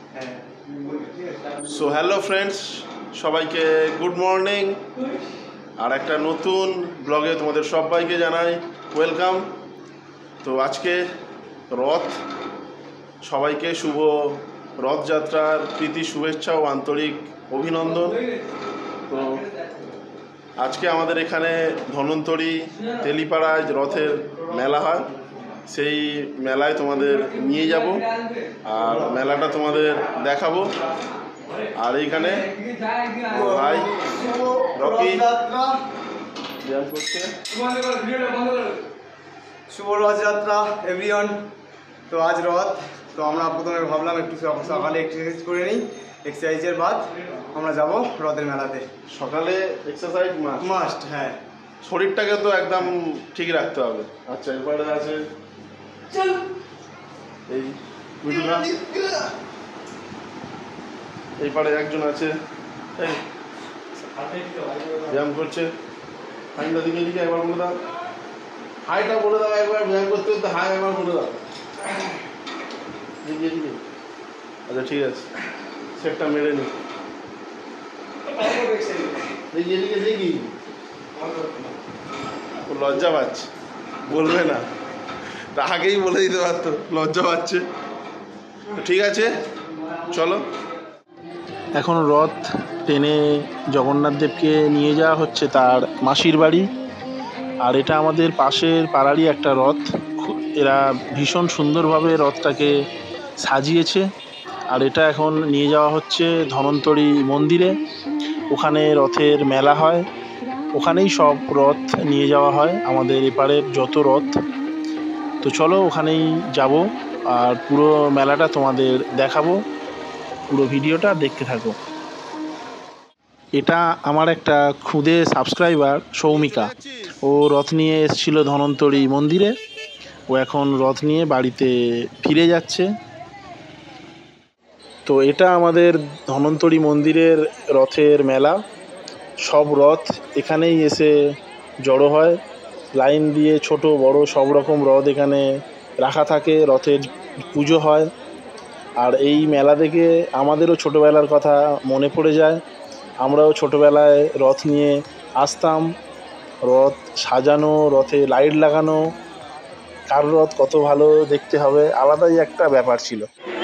So hello friends, সবাইকে good morning. আর একটা নতুন ব্লগে তোমাদের সবাইকে জানাই ওয়েলকাম। তো আজকে রথ, সবাইকে শুভ রথযাত্রার প্রীতি শুভেচ্ছা ও আন্তরিক অভিনন্দন। তো আজকে আমাদের এখানে ধন্বন্তরী তেলিপাড়ায় রথের মেলা হয়, সেই মেলায় তোমাদের নিয়ে যাব আর মেলাটা তোমাদের দেখাবো। আর এইখানে ভাই রকি ব্যায়াম করছে। শুভ রথযাত্রা এভরিওয়ান। তো আজ রথ, তো আমরা প্রথমে ভাবলাম একটু সকালে এক্সারসাইজ করে নিই, এক্সারসাইজের বাদ আমরা যাব রথের মেলাতে। সকালে এক্সারসাইজ মাস্ট, হ্যাঁ, শরীরটাকে তো একদম ঠিক রাখতে হবে। আচ্ছা, এরপরে আছে এই মিঠুদা, এই পারে একজন আছে এই ব্যায়াম করছে। হাইটা দিকে দিকে একবার বলে দাও, হাইটা বলে দাও একবার, ব্যায়াম করতে করতে হাই একবার বলে দাও। দিকে দিকে, আচ্ছা ঠিক আছে, সেটটা মেরে নি। দেখি এদিকে দেখি, ও লজ্জা পাচ্ছে, বলবে না, আগেই বলে দিতে পারতো, লজ্জা পাচ্ছে। ঠিক আছে, চলো। এখন রথ টেনে জগন্নাথ দেবকে নিয়ে যাওয়া হচ্ছে তার মাসির বাড়ি। আর এটা আমাদের পাশের পাড়ারই একটা রথ। এরা ভীষণ সুন্দরভাবে রথটাকে সাজিয়েছে। আর এটা এখন নিয়ে যাওয়া হচ্ছে ধন্বন্তরী মন্দিরে, ওখানে রথের মেলা হয়, ওখানেই সব রথ নিয়ে যাওয়া হয়, আমাদের এপারের যত রথ। তো চলো ওখানেই যাব আর পুরো মেলাটা তোমাদের দেখাবো, পুরো ভিডিওটা দেখতে থাকো। এটা আমার একটা খুদে সাবস্ক্রাইবার সৌমিকা, ও রথ নিয়ে এসেছিল ধন্বন্তরী মন্দিরে, ও এখন রথ নিয়ে বাড়িতে ফিরে যাচ্ছে। তো এটা আমাদের ধন্বন্তরী মন্দিরের রথের মেলা, সব রথ এখানেই এসে জড়ো হয়, লাইন দিয়ে ছোট বড় সব রকম রথ এখানে রাখা থাকে, রথের পুজো হয়। আর এই মেলা দেখে আমাদেরও ছোটোবেলার কথা মনে পড়ে যায়। আমরাও ছোটোবেলায় রথ নিয়ে আসতাম, রথ সাজানো, রথে লাইট লাগানো, কার রথ কত ভালো দেখতে হবে, আলাদাই একটা ব্যাপার ছিল।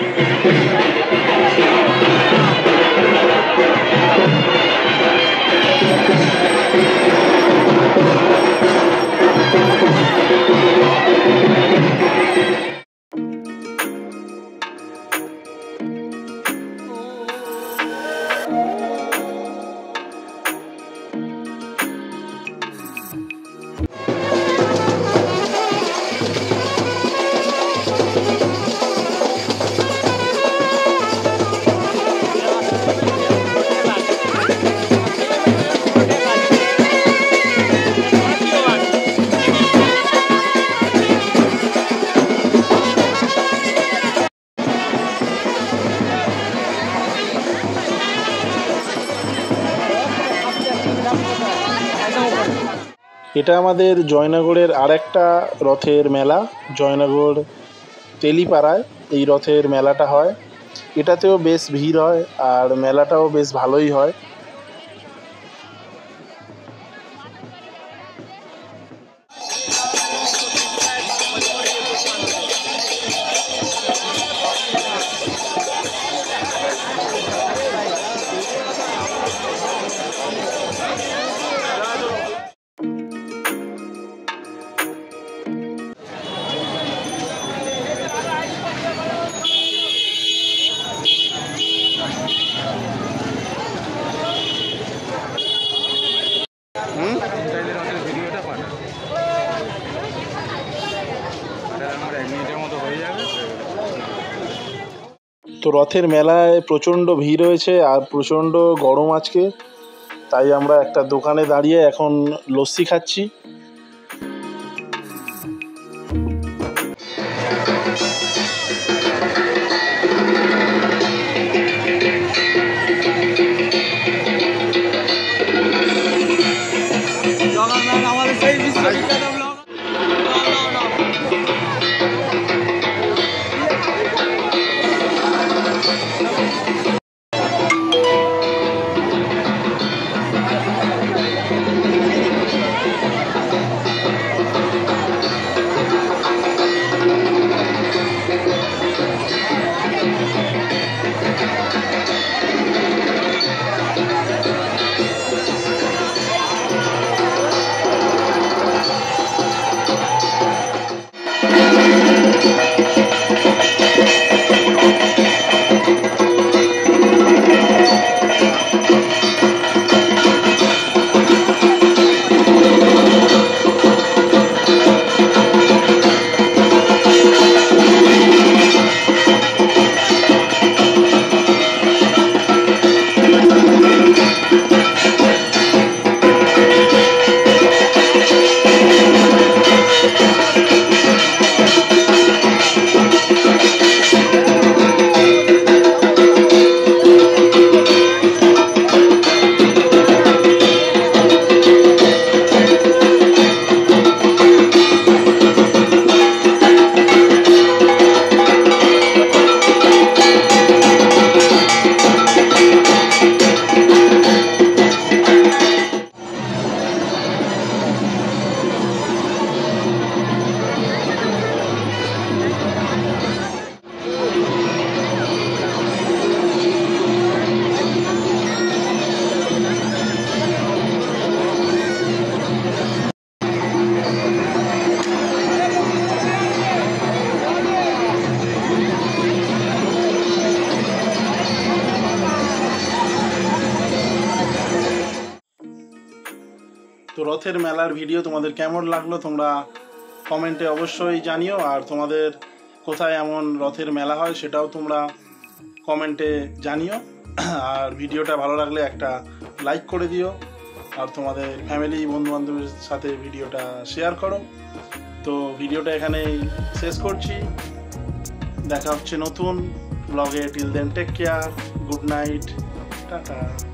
এটা আমাদের জয়নগরের আরেকটা রথের মেলা, জয়নগর তেলিপাড়ায় এই রথের মেলাটা হয়। এটাতেও বেশ ভিড় হয় আর মেলাটাও বেশ ভালোই হয়। তো রথের মেলায় প্রচণ্ড ভিড় হয়েছে আর প্রচণ্ড গরম আজকে, তাই আমরা একটা দোকানে দাঁড়িয়ে এখন লস্যি খাচ্ছি। আমাদের সেই বিশ্ববিখ্যাত তো রথের মেলার ভিডিও তোমাদের কেমন লাগলো তোমরা কমেন্টে অবশ্যই জানিও, আর তোমাদের কোথায় এমন রথের মেলা হয় সেটাও তোমরা কমেন্টে জানিও। আর ভিডিওটা ভালো লাগলে একটা লাইক করে দিও, আর তোমাদের ফ্যামিলি বন্ধুবান্ধবের সাথে ভিডিওটা শেয়ার করো। তো ভিডিওটা এখানেই শেষ করছি, দেখা হচ্ছে নতুন ব্লগে। Till then take care, good night, tata.